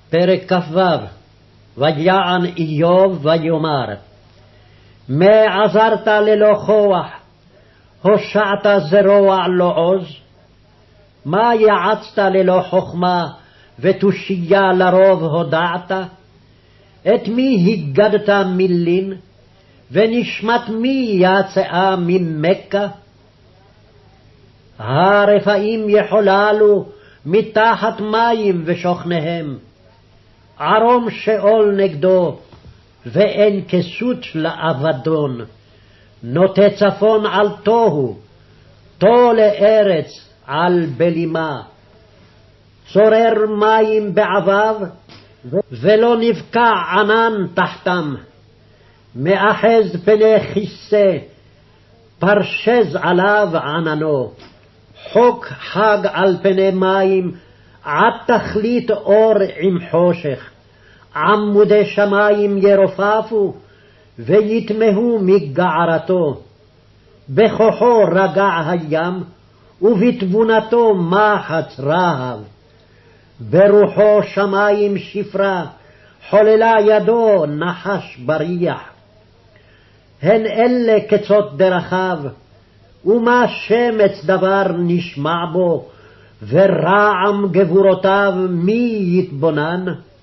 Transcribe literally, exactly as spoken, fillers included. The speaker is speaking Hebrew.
פרק כ"ו. ויען איוב ויאמר, מה עזרת ללא כוח, הושעת זרוע לא עוז? מה יעצת ללא חכמה, ותושייה לרוב הודעת? את מי הגדת מילין, ונשמת מי יצאה ממכה? הרפאים יחוללו מתחת מים ושוכניהם, ערום שאול נגדו, ואין כסות לאבדון. נוטה צפון על תוהו, תו לארץ על בלימה. צורר מים בעביו, ולא נבקע ענן תחתם. מאחז פני כיסא, פרשז עליו עננו. חוק חג על פני מים, עד תכלית אור עם חושך. עמודי שמים ירופפו, ויתמהו מגערתו. בכוחו רגע הים, ובתבונתו מחץ רהב. ברוחו שמים שפרה, חוללה ידו נחש בריח. הן אלה קצות דרכיו, ומה שמץ דבר נשמע בו, ורעם גבורותיו מי יתבונן?